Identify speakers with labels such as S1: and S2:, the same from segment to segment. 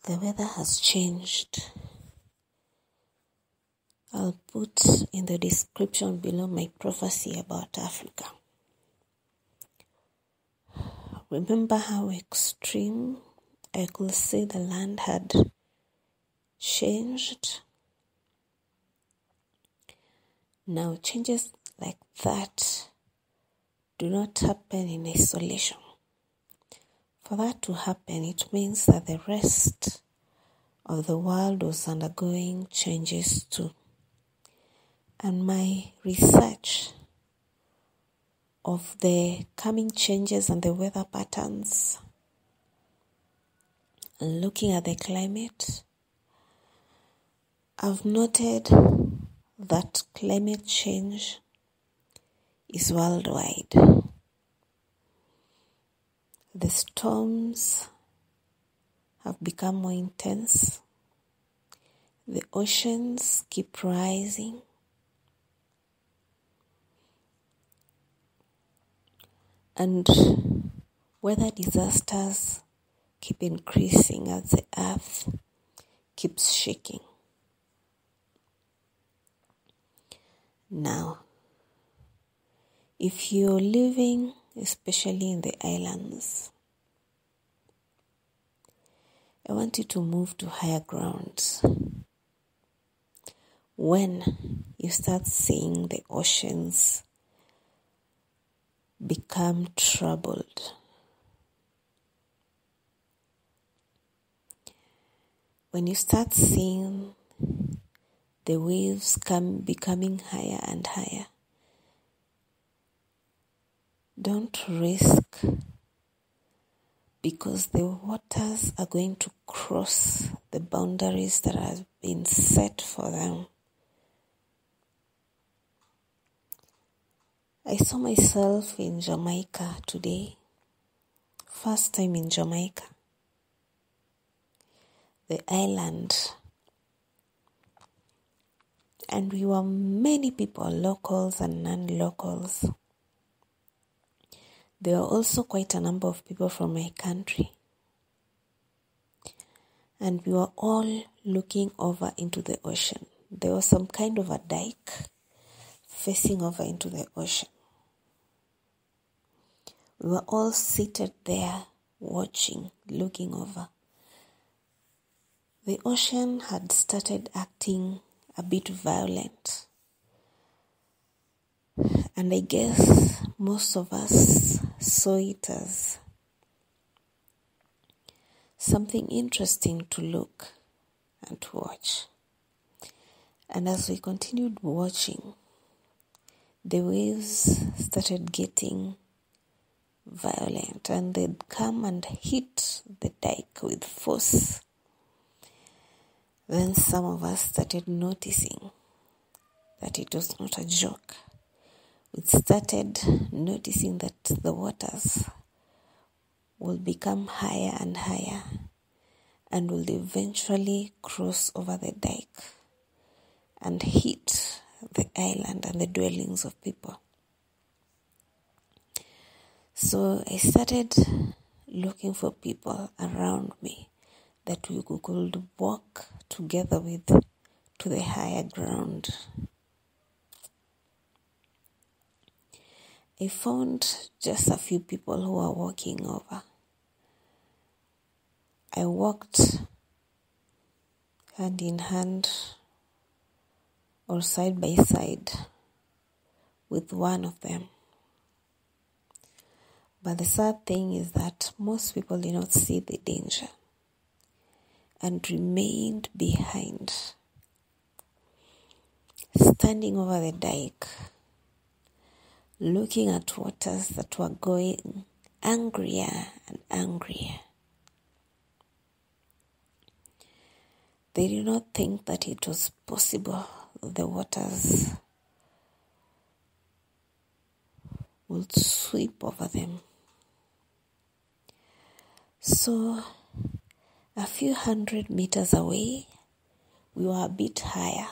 S1: The weather has changed. I'll put in the description below my prophecy about Africa. Remember how extreme I could say the land had changed? Now, changes like that do not happen in isolation. For that to happen, it means that the rest of the world was undergoing changes too. And my research of the coming changes and the weather patterns, and looking at the climate, I've noted that climate change is worldwide. The storms have become more intense. The oceans keep rising. And weather disasters keep increasing as the earth keeps shaking. Now, if you're living, especially in the islands, I want you to move to higher grounds. When you start seeing the oceans become troubled, when you start seeing the waves becoming higher and higher, don't risk, because the waters are going to cross the boundaries that have been set for them. I saw myself in Jamaica today, first time in Jamaica, the island, and we were many people, locals and non-locals. There were also quite a number of people from my country. And we were all looking over into the ocean. There was some kind of a dike facing over into the ocean. We were all seated there, watching, looking over. The ocean had started acting a bit violent. And I guess most of us saw it as something interesting to look and to watch. And as we continued watching, the waves started getting violent, and they'd come and hit the dike with force. Then some of us started noticing that it was not a joke. We started noticing that the waters will become higher and higher and will eventually cross over the dike and hit the island and the dwellings of people. So I started looking for people around me that we could walk together with to the higher ground. I found just a few people who were walking over. I walked hand in hand or side by side with one of them. But the sad thing is that most people did not see the danger and remained behind, standing over the dike, looking at waters that were going angrier and angrier. They did not think that it was possible the waters would sweep over them. So, a few 100 meters away, we were a bit higher.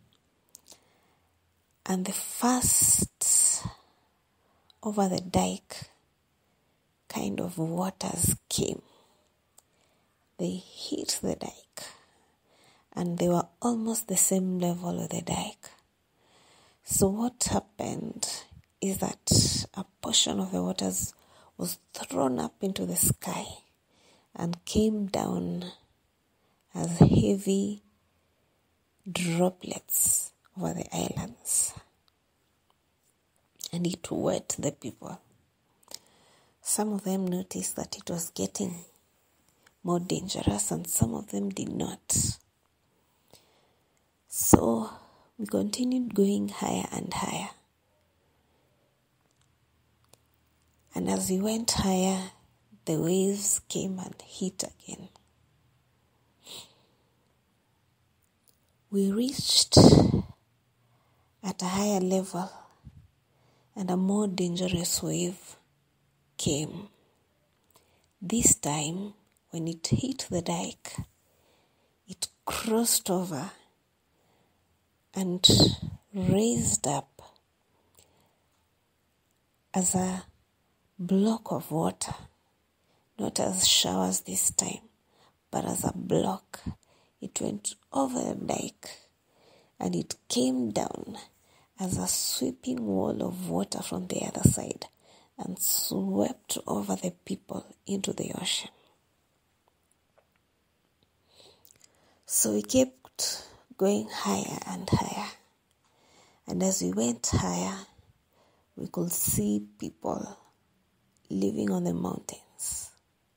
S1: And the first over the dike kind of waters came. they hit the dike, and they were almost the same level with the dike. So what happened is that a portion of the waters was thrown up into the sky and came down as heavy droplets over the islands. And it wet the people. Some of them noticed that it was getting more dangerous, and some of them did not. So we continued going higher and higher. And as we went higher, the waves came and hit again. We reached at a higher level, and a more dangerous wave came. This time, when it hit the dike, it crossed over and raised up as a block of water, not as showers this time, but as a block. It went over the dike and it came down as a sweeping wall of water from the other side and swept over the people into the ocean. So we kept going higher and higher. And as we went higher, we could see people living on the mountains.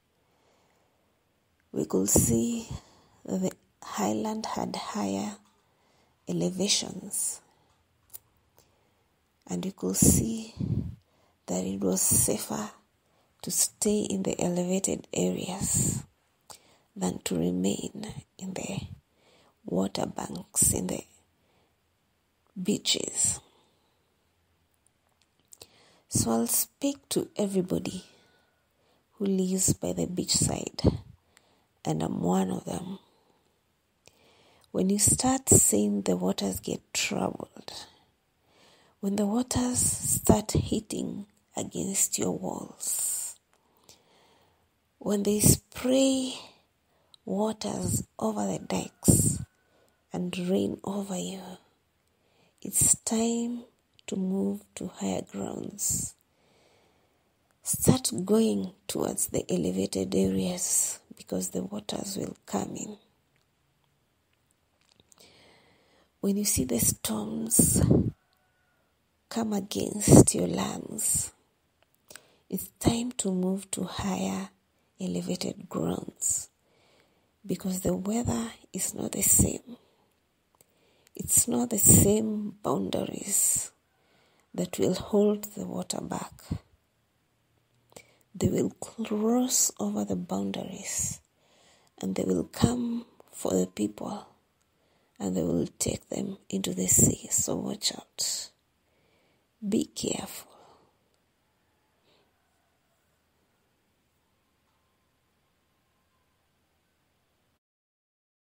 S1: We could see that the highland had higher elevations. And we could see that it was safer to stay in the elevated areas than to remain in the water banks, in the beaches. So I'll speak to everybody who lives by the beachside, and I'm one of them. When you start seeing the waters get troubled, when the waters start hitting against your walls, when they spray waters over the dikes and rain over you, it's time to move to higher grounds. Start going towards the elevated areas because the waters will come in. When you see the storms come against your lungs, it's time to move to higher elevated grounds because the weather is not the same. It's not the same boundaries that will hold the water back. They will cross over the boundaries and they will come for the people and they will take them into the sea. So watch out. Be careful.